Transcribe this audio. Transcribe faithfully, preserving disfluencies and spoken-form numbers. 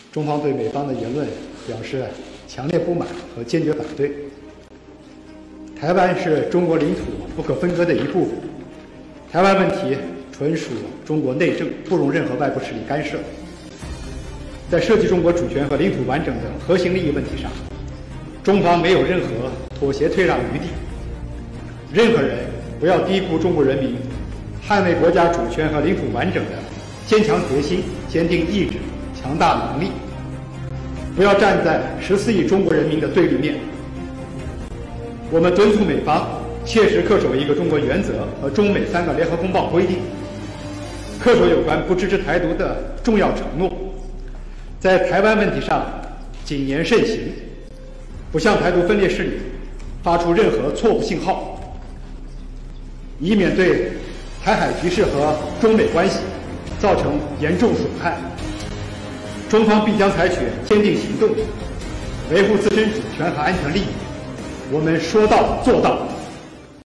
中方对美方的言论表示强烈不满和坚决反对。台湾是中国领土不可分割的一部分，台湾问题纯属中国内政，不容任何外部势力干涉。在涉及中国主权和领土完整的核心利益问题上，中方没有任何妥协退让余地。任何人不要低估中国人民捍卫国家主权和领土完整的坚强决心、坚定意志、强大能力，不要站在十四亿中国人民的对立面。我们敦促美方切实恪守一个中国原则和中美三个联合公报规定，恪守有关不支持台独的重要承诺，在台湾问题上谨言慎行，不向台独分裂势力发出任何错误信号，以免对台海局势和中美关系造成严重损害。中方必将采取坚定行动，维护自身主权和安全利益。我们说到做到。